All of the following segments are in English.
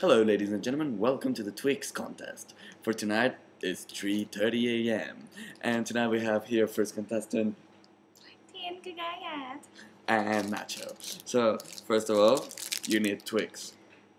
Hello ladies and gentlemen, welcome to the Twix contest. For tonight is 3:30 a.m. and tonight we have here first contestant Team Cagayat. and Nacho. So first of all, you need Twix.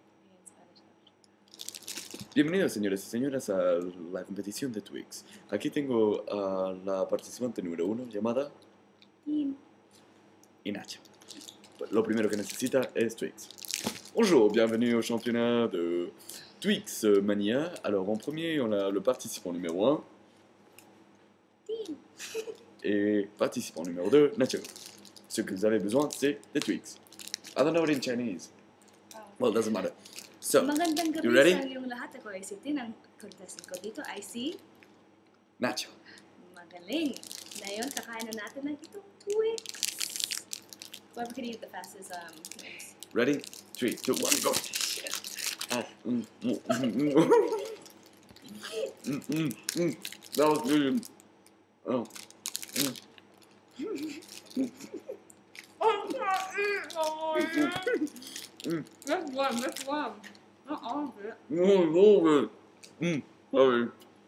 Bienvenidos señores y señoras a la competición de Twix. Aquí tengo a la participante número 1 llamada Team. y Nacho. Lo primero que necesita es Twix. Bonjour, bienvenue au championnat de Twix Mania. Alors en premier, on a le participant numéro 1 Team. et participant numéro 2, Nacho. Ce que vous avez besoin, c'est des Twix. I don't know it in Chinese. Well, it doesn't matter. So, Magandang gabi you ready? sa iyong lahat. Ako ay si Tin. Ang contestant ko dito ay si Nacho. Magaling. Ngayon, kakain na natin ng itong Twix. Whoever can eat the fastest names. Ready? 3, 2, 1, go. That was good. Oh. That's one. That's one. Not all of it. No, sorry.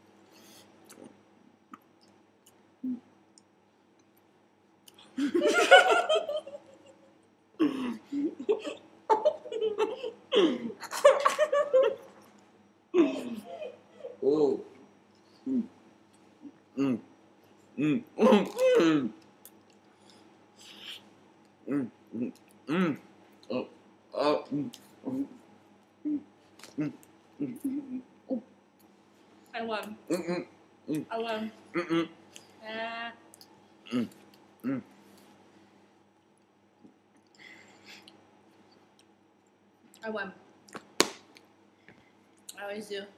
Oh. I won. I won. I won. I always do.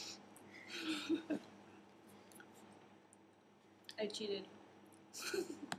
I cheated.